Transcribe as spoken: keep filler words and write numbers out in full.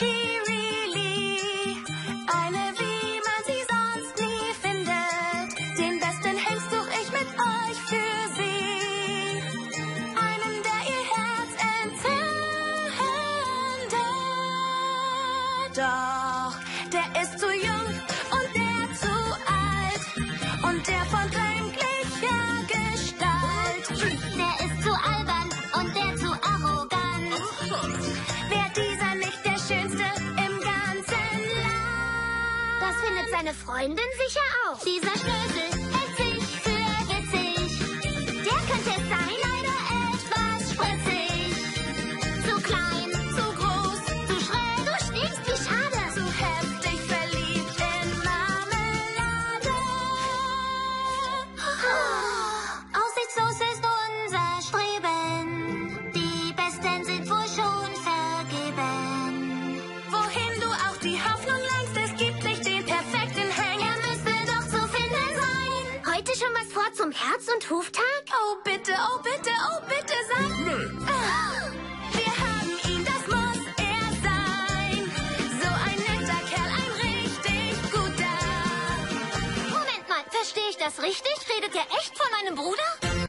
Chirili. Eine, wie man sie sonst nie findet. Den besten Hengst such ich mit euch für sie. Einen, der ihr Herz entzündet. Doch der ist zu jung und der zu alt. Und der von kränklicher Gestalt. Der ist zu albern und der zu arrogant. Wär dieser nicht der Schönste im ganzen Land? Das findet seine Freundin sicher auch. Dieser Schnösel hält sich für witzig. Der könnte es sein, leider etwas spritzig. Zu klein, Zu groß, zu schräg, du stinkst, wie schade. zu heftig verliebt in Marmelade. Aussichtslos ist unser Streben. Die Besten sind wohl schon vergeben. Wohin du auch die Hoffnung lenkst, es gibt nicht den perfekten Hänger. Er müsste doch zu finden sein. Heute schon was vor zum Herz- und Huftag? Oh bitte, oh bitte, oh bitte sag. Nö. Ah, wir haben ihn, das muss er sein. So ein netter Kerl, ein richtig guter. Moment mal, verstehe ich das richtig? Redet er echt von meinem Bruder?